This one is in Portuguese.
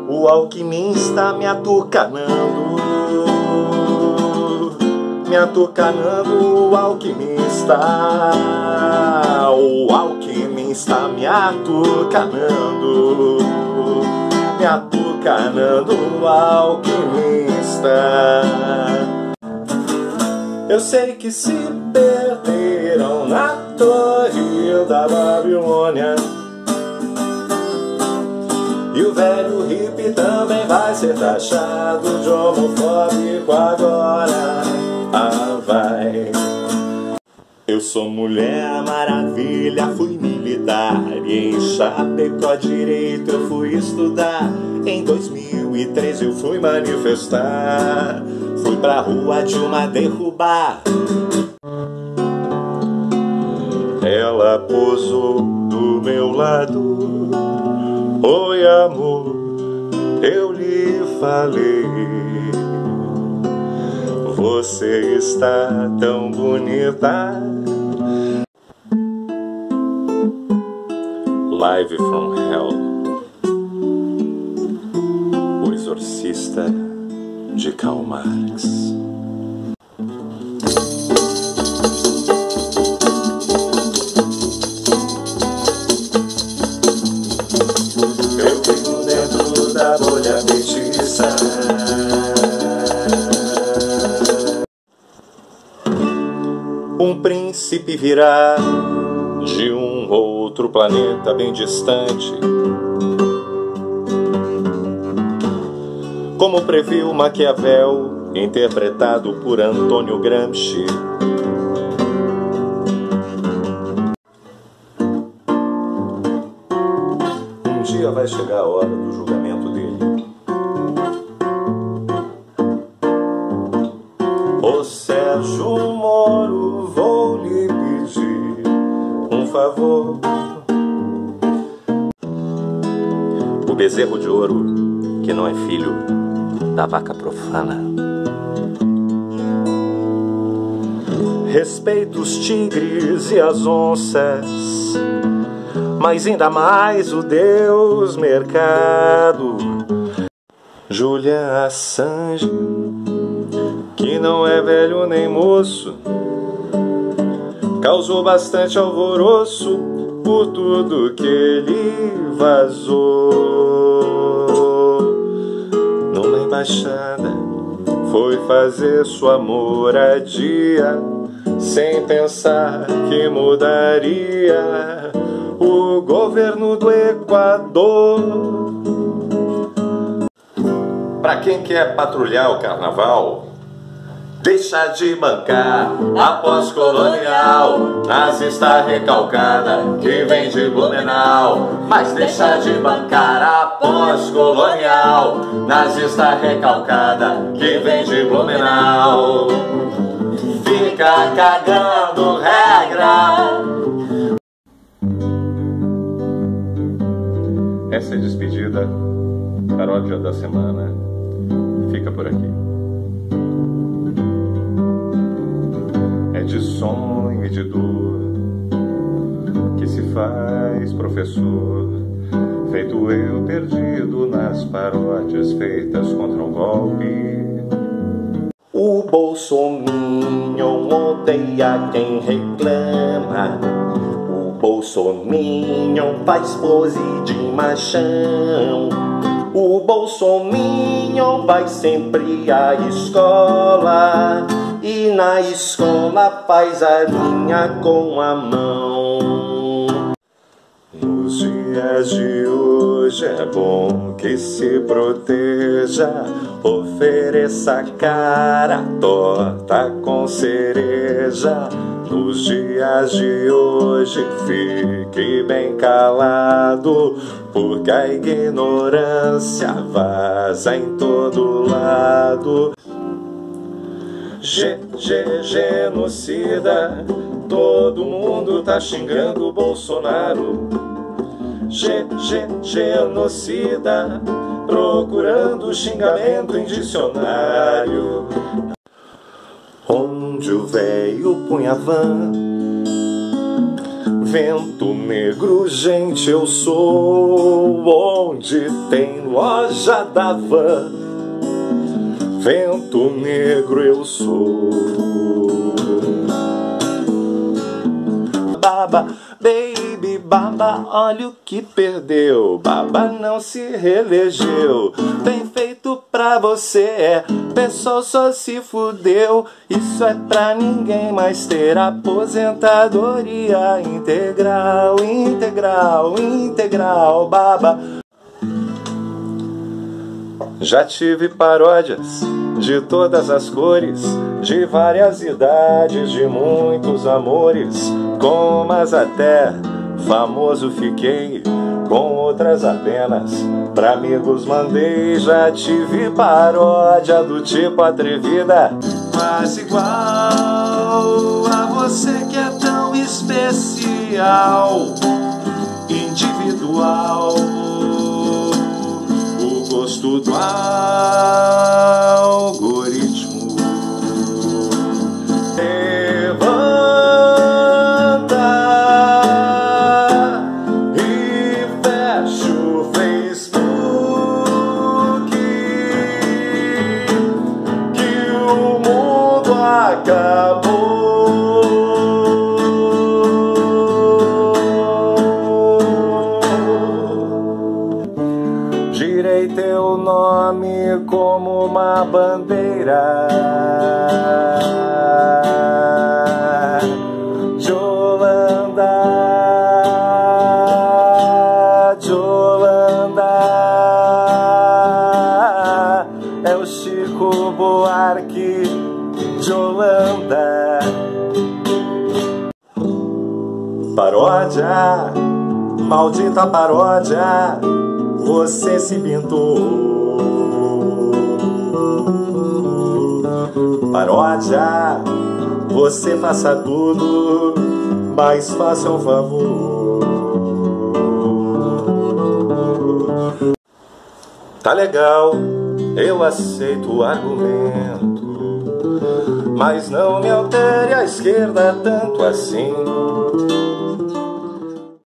o alquimista me atucanando, me atucanando, o alquimista me atucanando, me atucanando, o alquimista. Eu sei que se perderam na torre da Babilônia, e o velho hippie também vai ser taxado de homofóbico agora. Ah, vai. Eu sou Mulher Maravilha, fui militar, e em Chapecó direito eu fui estudar. Em 2013 eu fui manifestar, fui pra rua Dilma derrubar. Ela posou do meu lado, oi amor, eu lhe falei, você está tão bonita. Live from Hell, O Exorcista de Karl Marx. Eu fico dentro da bolha petiça, um príncipe virá de um outro planeta bem distante, como previu Maquiavel, interpretado por Antônio Gramsci. Um dia vai chegar a hora do julgamento dele. Ô Sérgio Moro, vou lhe pedir um favor. O bezerro de ouro, que não é filho da vaca profana. Respeito os tigres e as onças, mas ainda mais o Deus mercado. Julian Assange, que não é velho nem moço, causou bastante alvoroço por tudo que ele vazou. Numa embaixada foi fazer sua moradia, sem pensar que mudaria o governo do Equador. Pra quem quer patrulhar o carnaval, deixa de bancar a pós-colonial, nazista recalcada que vem de Blumenau. Mas deixa de bancar a pós-colonial, nazista recalcada que vem de Blumenau. Fica cagando regra. Essa é a despedida, paródia da semana. Fica por aqui. É de sonho e de dor que se faz professor, feito eu perdido nas paródias feitas contra um golpe. O bolsominion odeia quem reclama, o bolsominion faz pose de machão, o bolsominion vai sempre à escola e na escola faz a linha com a mão. Nos dias de hoje é bom que se proteja, ofereça cara torta com cereja. Nos dias de hoje fique bem calado, porque a ignorância vaza em todo lado. Genocida, todo mundo tá xingando o Bolsonaro. Genocida, procurando xingamento em dicionário. Onde o véio punha van, Vento negro, gente, eu sou onde tem loja da van. Vento negro, eu sou. Baba, baby, baba, olha o que perdeu. Baba não se reelegeu. Bem feito pra você, pessoal só se fudeu. Isso é pra ninguém mais ter aposentadoria integral, integral, integral, baba. Já tive paródias de todas as cores, de várias idades, de muitos amores. Com umas até famoso fiquei, com outras apenas pra amigos mandei. Já tive paródia do tipo atrevida, mas igual a você que é tão especial, individual, o gosto do algoritmo. Girei teu nome como uma bandeira de Holanda, de Holanda. É o Chico Buarque de Holanda. Paródia, maldita paródia, você se pintou. Paródia, você faça tudo, mas faça um favor. Tá legal, eu aceito o argumento, mas não me altere a esquerda tanto assim.